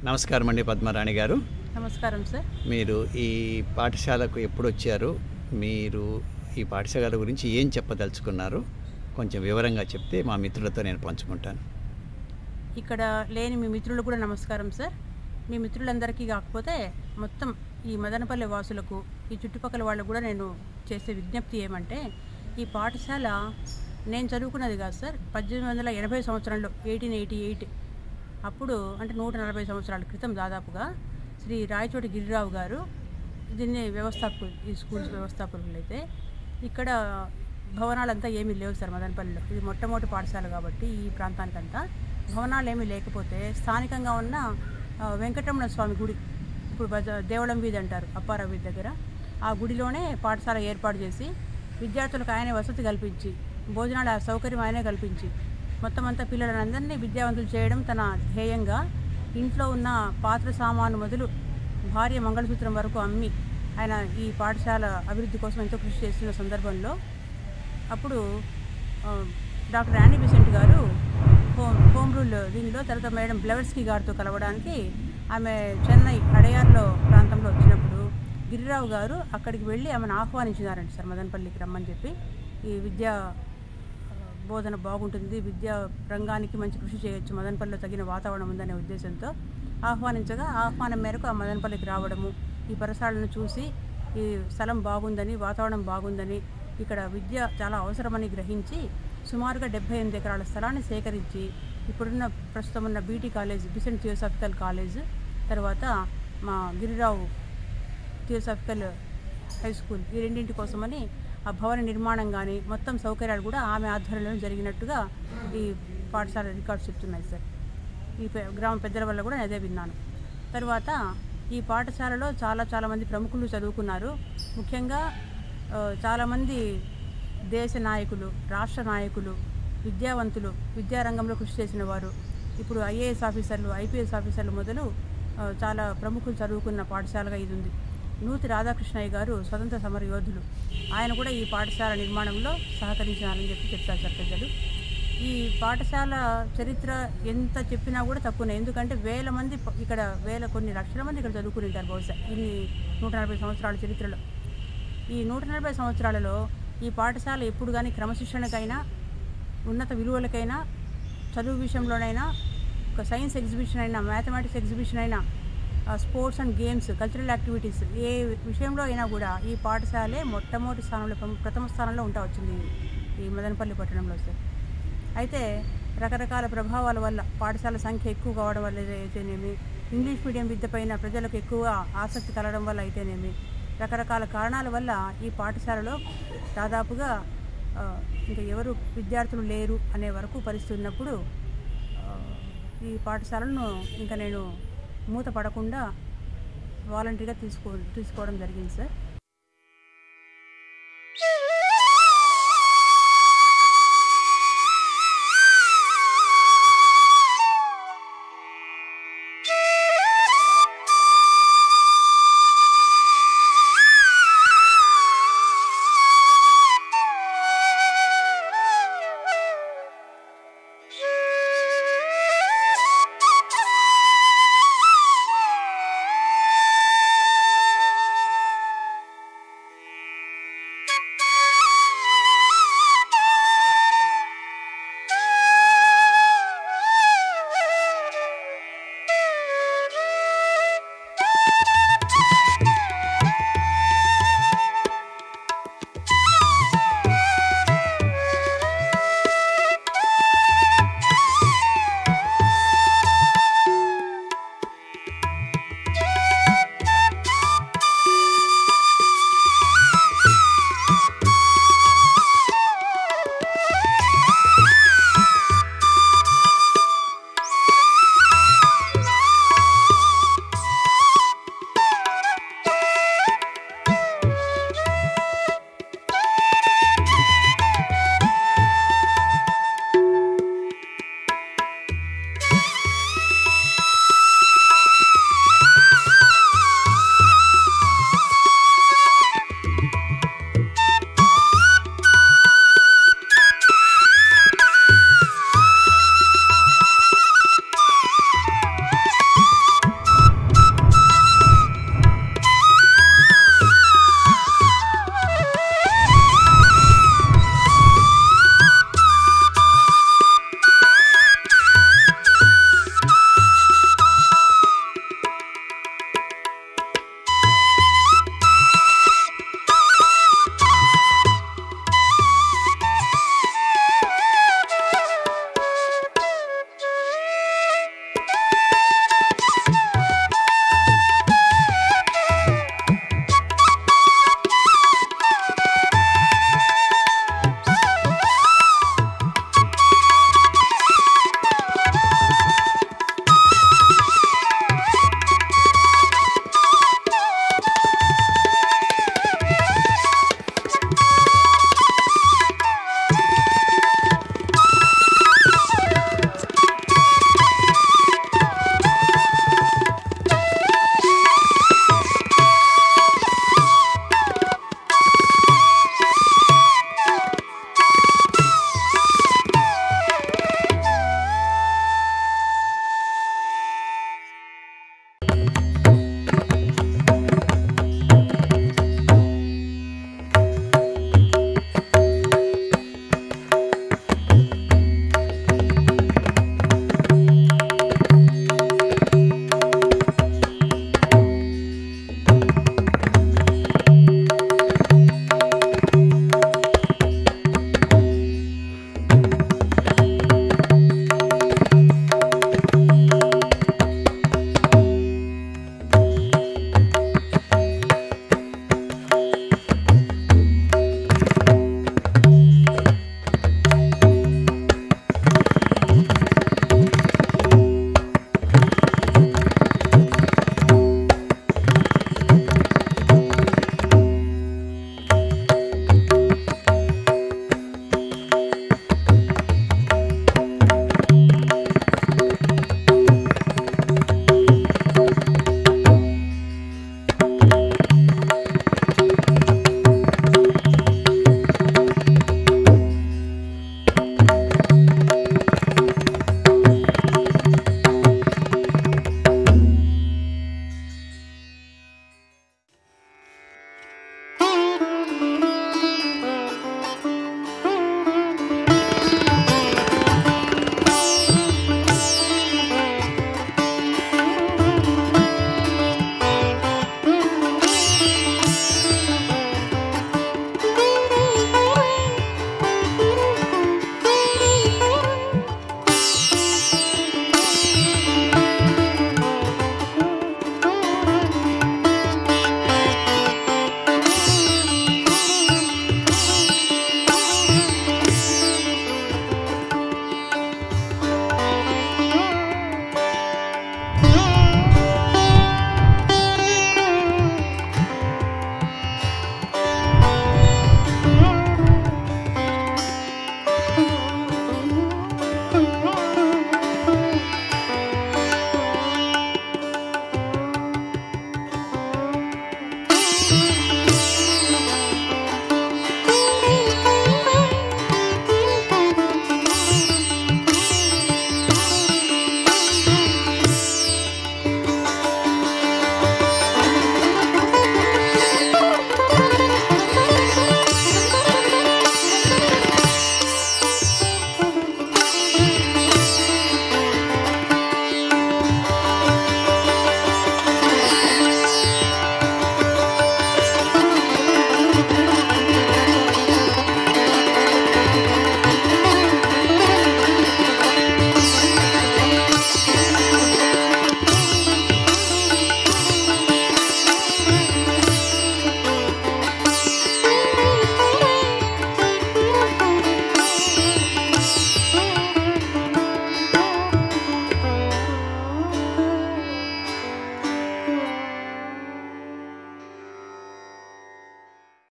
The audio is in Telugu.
నమస్కారం అండి పద్మరాణి గారు. నమస్కారం సార్. మీరు ఈ పాఠశాలకు ఎప్పుడు వచ్చారు? మీరు ఈ పాఠశాల గురించి ఏం చెప్పదలుచుకున్నారు? కొంచెం వివరంగా చెప్తే మా మిత్రులతో నేను పంచుకుంటాను. ఇక్కడ లేని మీ మిత్రులు కూడా నమస్కారం సార్. మీ మిత్రులందరికీ కాకపోతే మొత్తం ఈ మదనపల్లి వాసులకు, ఈ చుట్టుపక్కల వాళ్ళకు కూడా నేను చేసే విజ్ఞప్తి ఏమంటే, ఈ పాఠశాల నేను చదువుకున్నది కాదు సార్. 1880 సంవత్సరంలో 1888 అప్పుడు, అంటే 140 సంవత్సరాల క్రితం దాదాపుగా శ్రీ రాయచోటి గిరిరావు గారు దీన్ని వ్యవస్థాపకులు, ఈ స్కూల్స్ వ్యవస్థాపకులు అయితే ఇక్కడ భవనాలంతా ఏమీ లేవు సార్ మదనపల్లిలో. ఇది మొట్టమొదటి పాఠశాల కాబట్టి ఈ ప్రాంతానికంతా భవనాలు ఏమీ లేకపోతే స్థానికంగా ఉన్న వెంకటరమణ స్వామి గుడి, ఇప్పుడు దేవళం వీధి అంటారు, అప్పారావు వీధి దగ్గర, ఆ గుడిలోనే పాఠశాల ఏర్పాటు చేసి విద్యార్థులకు ఆయనే వసతి కల్పించి, భోజనాల సౌకర్యం ఆయనే కల్పించి, మొత్తం అంతా పిల్లలందరినీ విద్యావంతులు చేయడం తన ధ్యేయంగా ఇంట్లో ఉన్న పాత్ర సామాను మొదలు భార్య మంగళసూత్రం వరకు అమ్మి ఆయన ఈ పాఠశాల అభివృద్ధి కోసం ఎంతో కృషి చేస్తున్న సందర్భంలో అప్పుడు డాక్టర్ యానీ బిసెంట్ గారు హోమ్ రూల్ దీనిలో తర్వాత మేడం బ్లెవర్స్కీ గారితో కలవడానికి ఆమె చెన్నై అడయార్లో ప్రాంతంలో వచ్చినప్పుడు గిరిరావు గారు అక్కడికి వెళ్ళి ఆమెను ఆహ్వానించినారండి సార్, మదనపల్లికి రమ్మని చెప్పి. ఈ విద్యా బోధన బాగుంటుంది, విద్యా రంగానికి మంచి కృషి చేయొచ్చు, మదనపల్లిలో తగిన వాతావరణం ఉందనే ఉద్దేశంతో ఆహ్వానించగా, ఆహ్వానం మేరకు ఆ మదనపల్లికి రావడము, ఈ పరిసరాలను చూసి ఈ స్థలం బాగుందని, వాతావరణం బాగుందని, ఇక్కడ విద్య చాలా అవసరమని గ్రహించి సుమారుగా 78 ఎకరాల స్థలాన్ని సేకరించి ఇప్పుడున్న ప్రస్తుతం ఉన్న BT college, Besant theosophical college, తర్వాత మా గిరిరావు థియోసాఫికల్ హై స్కూల్, ఈ రెండింటి కోసమని ఆ భవన నిర్మాణం కానీ మొత్తం సౌకర్యాలు కూడా ఆమె ఆధ్వర్యంలో జరిగినట్టుగా ఈ పాఠశాల రికార్డ్స్ చెప్తున్నాయి సార్. ఈ గ్రామ పెద్దల వల్ల కూడా అదే విన్నాను. తర్వాత ఈ పాఠశాలలో చాలామంది ప్రముఖులు చదువుకున్నారు. ముఖ్యంగా చాలామంది దేశ నాయకులు, రాష్ట్ర నాయకులు, విద్యావంతులు, విద్యారంగంలో కృషి చేసిన వారు, ఇప్పుడు ఐఏఎస్ ఆఫీసర్లు, ఐపీఎస్ ఆఫీసర్లు మొదలు చాలా ప్రముఖులు చదువుకున్న పాఠశాలగా ఇది ఉంది. నూతి రాధాకృష్ణయ్య గారు స్వతంత్ర సమర యోధులు, ఆయన కూడా ఈ పాఠశాల నిర్మాణంలో సహకరించారని చెప్తారు సార్ పెద్దలు. ఈ పాఠశాల చరిత్ర ఎంత చెప్పినా కూడా తక్కువనే, ఎందుకంటే వేల మంది ఇక్కడ, కొన్ని లక్షల మంది ఇక్కడ చదువుకుని ఉంటారు బహుశా ఇన్ని 140 సంవత్సరాల చరిత్రలో. ఈ 140 సంవత్సరాలలో ఈ పాఠశాల ఎప్పుడు కానీ క్రమశిక్షణకైనా, ఉన్నత విలువలకైనా, చదువు విషయంలోనైనా, ఒక సైన్స్ ఎగ్జిబిషన్ అయినా, మ్యాథమెటిక్స్ ఎగ్జిబిషన్ అయినా, sports and games, cultural activities, ఏ విషయంలో అయినా కూడా ఈ పాఠశాలే మొట్టమొదటి స్థానంలో, ప్రథమ స్థానంలో ఉంటా వచ్చింది ఈ మదనపల్లి పట్టణంలో సార్. అయితే రకరకాల ప్రభావాల వల్ల, పాఠశాల సంఖ్య ఎక్కువ కావడం వల్ల అయితేనేమి, ఇంగ్లీష్ మీడియం విద్యపైన ప్రజలకు ఎక్కువ ఆసక్తి కలగడం వల్ల అయితేనేమి, రకరకాల కారణాల వల్ల ఈ పాఠశాలలో దాదాపుగా ఇంకా ఎవరు విద్యార్థులు లేరు అనే వరకు పరిస్థితి ఉన్నప్పుడు ఈ పాఠశాలను ఇంకా నేను మూత పడకుండా వాలంటరీగా తీసుకోవడం జరిగింది సార్.